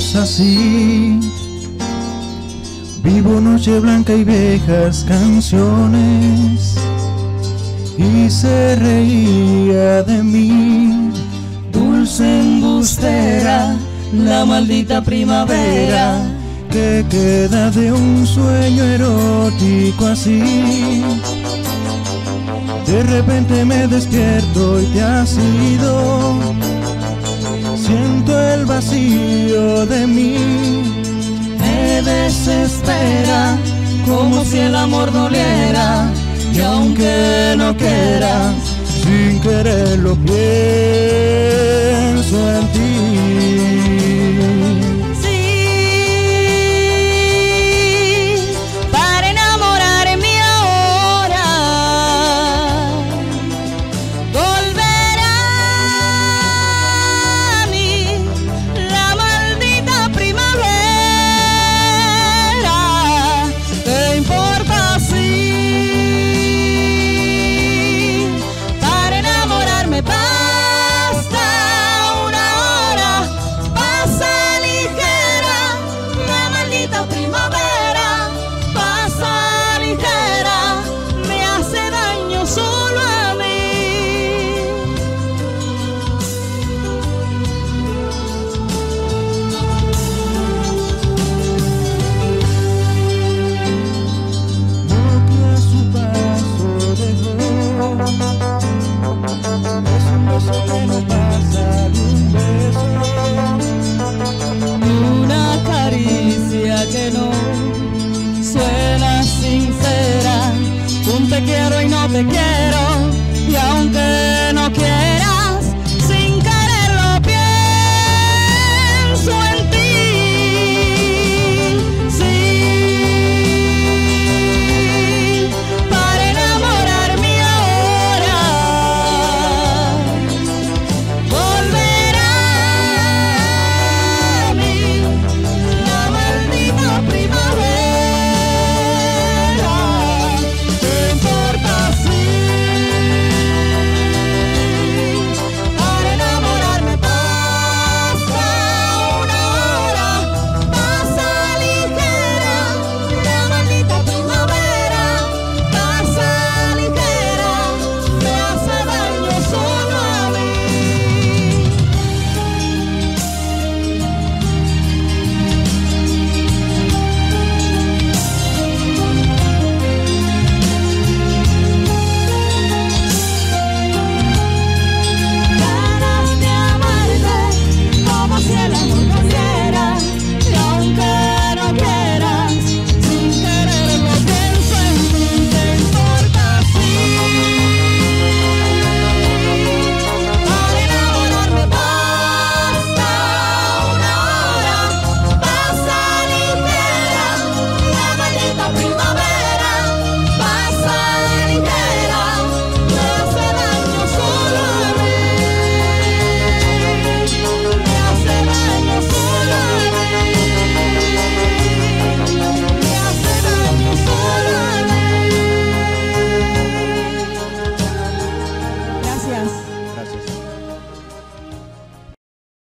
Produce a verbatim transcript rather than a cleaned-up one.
éramos así. Vivo noche blanca y viejas canciones, y se reía de mí. Dulce embustera, la maldita primavera, que queda de un sueño erótico así. De repente me despierto y te has ido. Siento el vacío de mí. Me desespera, como si el amor doliera, y aunque no quiera, sin querer lo pienso en ti.